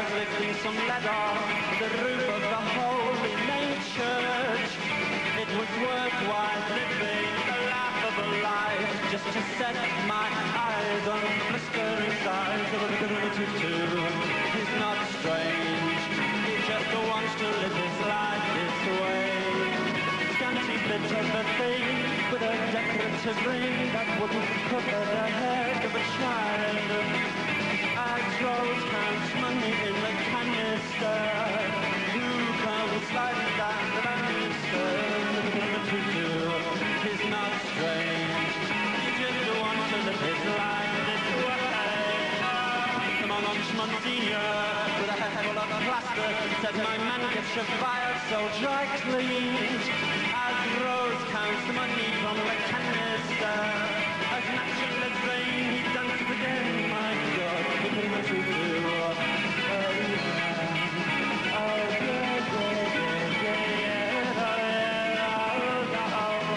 was lifting some leather, the roof of the holy name church. It was worthwhile living a laugh of a life, just to set my eyes on the blistering sides of a little tutu. He's not strange, he just wants to live his life this way. Scanty bit of a thing with a decorative ring that wouldn't cover the head of a child. As Rose counts money in the canister, who comes sliding down the banister? The tutu, he's not strange, he just wants to live his life this way. Come on, Monsignor, with a head full of plaster, said my man gets your fire so dry cleaned. As Rose counts the money from the canister, as natural as rain he dances again, my God, the tutu. Oh yeah, oh yeah, yeah, yeah, yeah, oh yeah,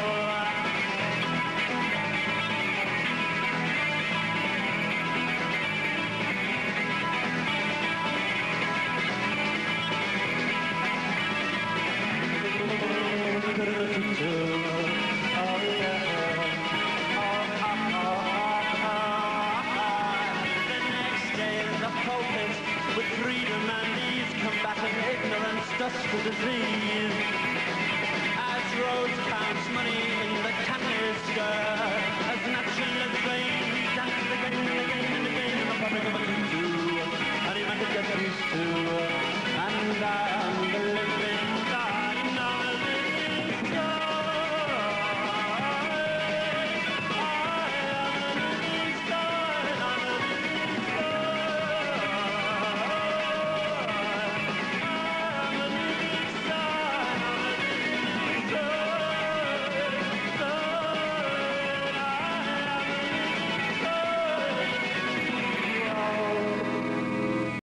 with freedom and ease, combating ignorance, dust to disease. As Rose counts money in the canister, as natural as rain, he dances again and again and again in the public of a tutu, and he might get used to.